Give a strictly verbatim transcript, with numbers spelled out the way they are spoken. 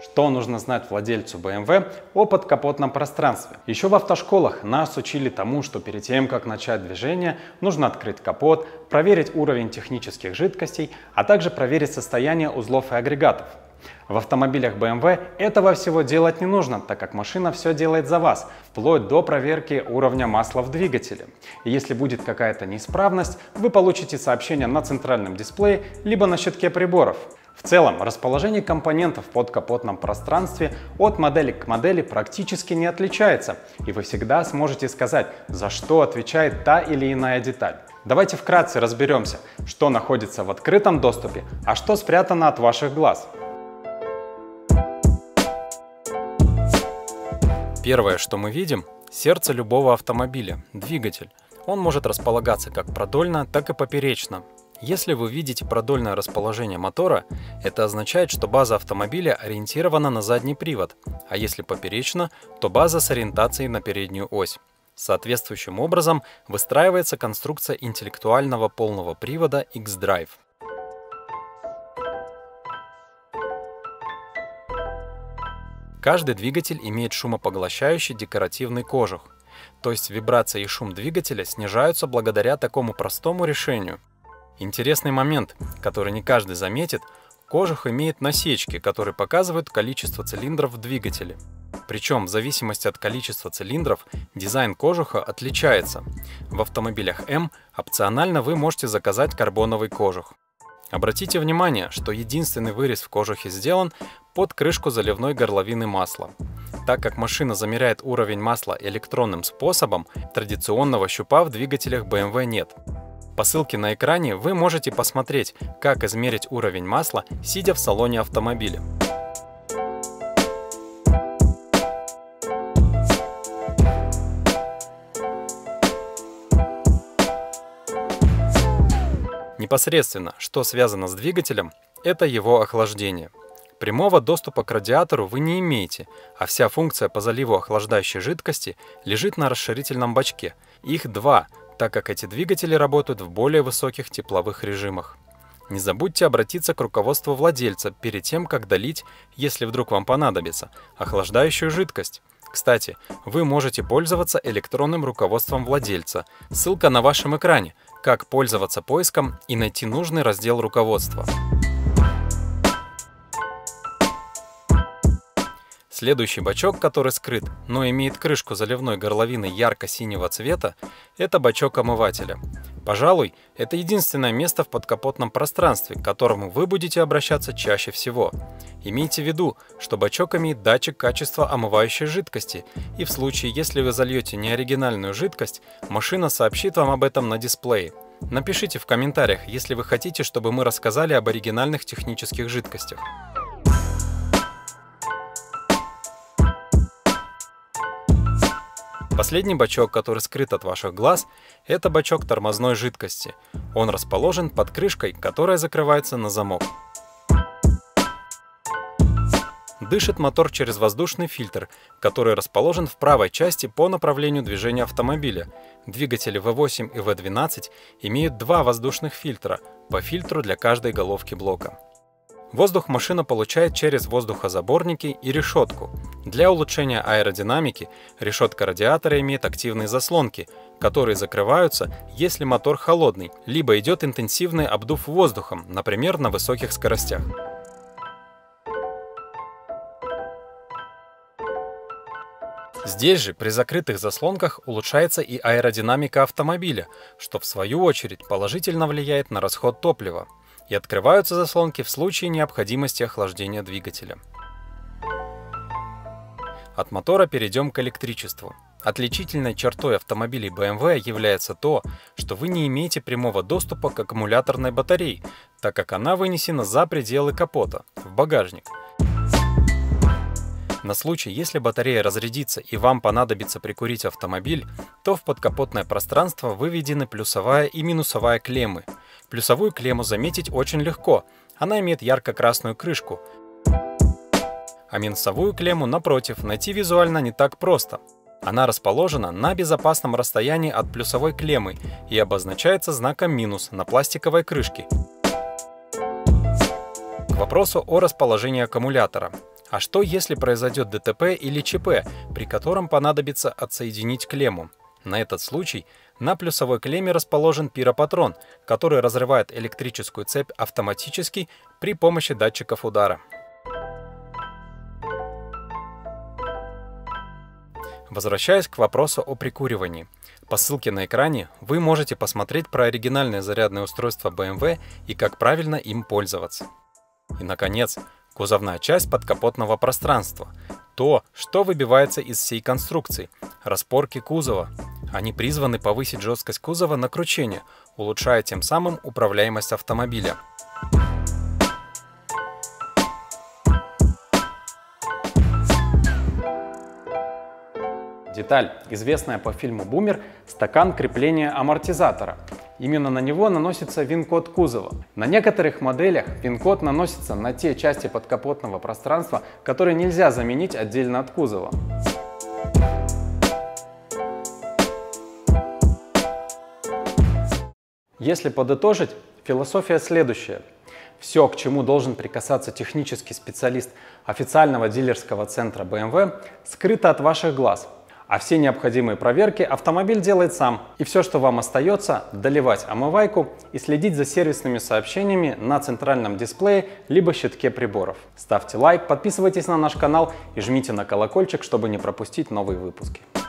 Что нужно знать владельцу бэ эм вэ о подкапотном пространстве? Еще в автошколах нас учили тому, что перед тем, как начать движение, нужно открыть капот, проверить уровень технических жидкостей, а также проверить состояние узлов и агрегатов. В автомобилях бэ эм вэ этого всего делать не нужно, так как машина все делает за вас, вплоть до проверки уровня масла в двигателе. И если будет какая-то неисправность, вы получите сообщение на центральном дисплее либо на щитке приборов. В целом, расположение компонентов в подкапотном пространстве от модели к модели практически не отличается, и вы всегда сможете сказать, за что отвечает та или иная деталь. Давайте вкратце разберемся, что находится в открытом доступе, а что спрятано от ваших глаз. Первое, что мы видим, сердце любого автомобиля – двигатель. Он может располагаться как продольно, так и поперечно. Если вы видите продольное расположение мотора, это означает, что база автомобиля ориентирована на задний привод, а если поперечно, то база с ориентацией на переднюю ось. Соответствующим образом выстраивается конструкция интеллектуального полного привода X-Drive. Каждый двигатель имеет шумопоглощающий декоративный кожух, то есть вибрация и шум двигателя снижаются благодаря такому простому решению. Интересный момент, который не каждый заметит, кожух имеет насечки, которые показывают количество цилиндров в двигателе. Причем в зависимости от количества цилиндров дизайн кожуха отличается. В автомобилях М опционально вы можете заказать карбоновый кожух. Обратите внимание, что единственный вырез в кожухе сделан под крышку заливной горловины масла. Так как машина замеряет уровень масла электронным способом, традиционного щупа в двигателях бэ эм вэ нет. По ссылке на экране вы можете посмотреть, как измерить уровень масла, сидя в салоне автомобиля. Непосредственно, что связано с двигателем, это его охлаждение. Прямого доступа к радиатору вы не имеете, а вся функция по заливу охлаждающей жидкости лежит на расширительном бачке. Их два, так как эти двигатели работают в более высоких тепловых режимах. Не забудьте обратиться к руководству владельца перед тем, как долить, если вдруг вам понадобится, охлаждающую жидкость. Кстати, вы можете пользоваться электронным руководством владельца. Ссылка на вашем экране, как пользоваться поиском и найти нужный раздел руководства. Следующий бачок, который скрыт, но имеет крышку заливной горловины ярко-синего цвета, это бачок омывателя. Пожалуй, это единственное место в подкапотном пространстве, к которому вы будете обращаться чаще всего. Имейте в виду, что бачок имеет датчик качества омывающей жидкости, и в случае, если вы зальете неоригинальную жидкость, машина сообщит вам об этом на дисплее. Напишите в комментариях, если вы хотите, чтобы мы рассказали об оригинальных технических жидкостях. Последний бачок, который скрыт от ваших глаз, это бачок тормозной жидкости. Он расположен под крышкой, которая закрывается на замок. Дышит мотор через воздушный фильтр, который расположен в правой части по направлению движения автомобиля. Двигатели вэ восемь и вэ двенадцать имеют два воздушных фильтра, по фильтру для каждой головки блока. Воздух машина получает через воздухозаборники и решетку. Для улучшения аэродинамики решетка радиатора имеет активные заслонки, которые закрываются, если мотор холодный, либо идет интенсивный обдув воздухом, например, на высоких скоростях. Здесь же при закрытых заслонках улучшается и аэродинамика автомобиля, что в свою очередь положительно влияет на расход топлива. И открываются заслонки в случае необходимости охлаждения двигателя. От мотора перейдем к электричеству. Отличительной чертой автомобилей бэ эм вэ является то, что вы не имеете прямого доступа к аккумуляторной батарее, так как она вынесена за пределы капота, в багажник. На случай, если батарея разрядится и вам понадобится прикурить автомобиль, то в подкапотное пространство выведены плюсовая и минусовая клеммы. Плюсовую клемму заметить очень легко, она имеет ярко-красную крышку, а минусовую клемму, напротив, найти визуально не так просто. Она расположена на безопасном расстоянии от плюсовой клеммы и обозначается знаком минус на пластиковой крышке. К вопросу о расположении аккумулятора. А что если произойдет ДТП или ЧП, при котором понадобится отсоединить клемму? На этот случай на плюсовой клемме расположен пиропатрон, который разрывает электрическую цепь автоматически при помощи датчиков удара. Возвращаясь к вопросу о прикуривании. По ссылке на экране вы можете посмотреть про оригинальное зарядное устройство бэ эм вэ и как правильно им пользоваться. И, наконец, кузовная часть подкапотного пространства. То, что выбивается из всей конструкции. Распорки кузова. Они призваны повысить жесткость кузова на кручение, улучшая тем самым управляемость автомобиля. Деталь, известная по фильму «Бумер», стакан крепления амортизатора. Именно на него наносится ВИН-код кузова. На некоторых моделях ВИН-код наносится на те части подкапотного пространства, которые нельзя заменить отдельно от кузова. Если подытожить, философия следующая. Все, к чему должен прикасаться технический специалист официального дилерского центра бэ эм вэ, скрыто от ваших глаз. А все необходимые проверки автомобиль делает сам. И все, что вам остается, доливать омывайку и следить за сервисными сообщениями на центральном дисплее либо щитке приборов. Ставьте лайк, подписывайтесь на наш канал и жмите на колокольчик, чтобы не пропустить новые выпуски.